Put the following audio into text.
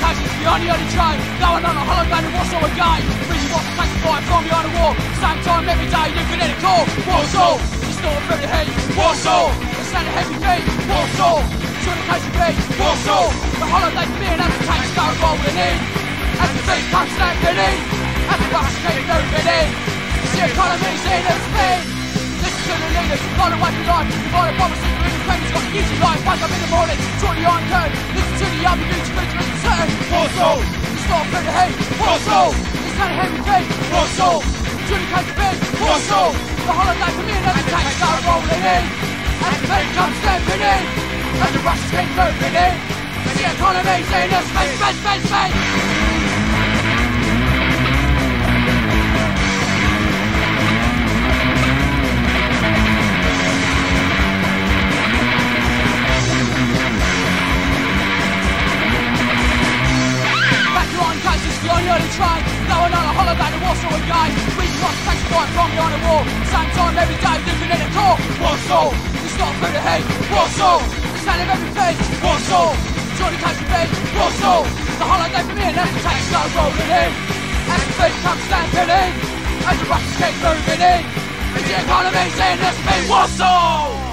coaches behind the early train, going on a holiday to Warsaw again. Reading what's classified from behind the wall. Same time every day, looking at a call. Warsaw, it's not through the heat. Warsaw, the sound of heavy feet. Warsaw, to the coach beat. Warsaw, the holiday for me and as the tanks go rolling in. As the beat comes stamping in, as the buses keep moving in. The economy's in its speed. Listen to the leaders, follow away from life. Follow policy, the independence, got an easy life. Wake up in the morning, draw the iron curtain. Listen to the other beauty, speech, and concern. Warsaw, it's not through the heat. Warsaw, it's not a heavy feet. Warsaw, to the coach beat. Warsaw, the holiday for me and as the tanks go rolling in. As the beat comes stamping in, as the buses keep moving in. The economy's in its speed. On the early train, going on a holiday to Warsaw again. Reading lots of taxi fight from behind the wall. Same time every day, living in a core. Warsaw, it's not through the heat. Warsaw, the sound of every beat. Warsaw, join the country beat. Warsaw, the holiday for me and as the tanks go rolling in. As the beat comes stamping in, as the buses keep moving in. And the economy's in the speed. Warsaw!